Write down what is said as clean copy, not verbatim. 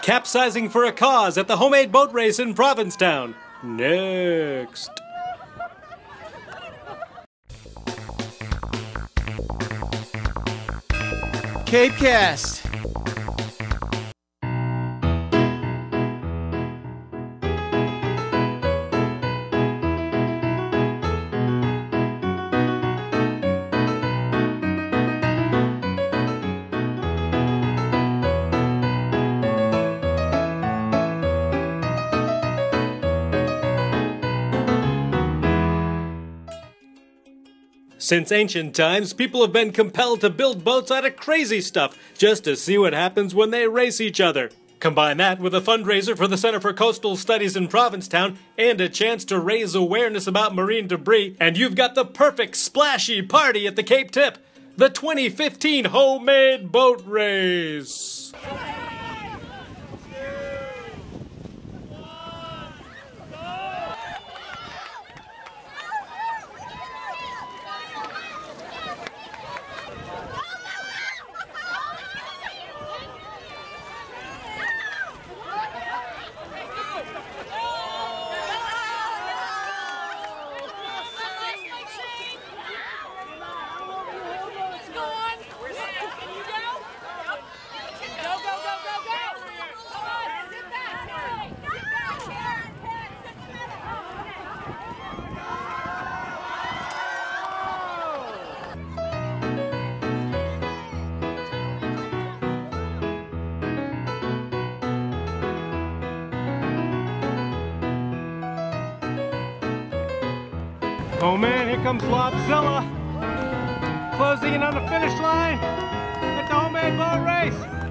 Capsizing for a cause at the homemade boat race in Provincetown. Next. Cape Cast. Since ancient times, people have been compelled to build boats out of crazy stuff just to see what happens when they race each other. Combine that with a fundraiser for the Center for Coastal Studies in Provincetown and a chance to raise awareness about marine debris, and you've got the perfect splashy party at the Cape Tip, the 2015 Homemade Boat Race. Oh man, here comes Lobzilla, closing in on the finish line at the Homemade Boat Race.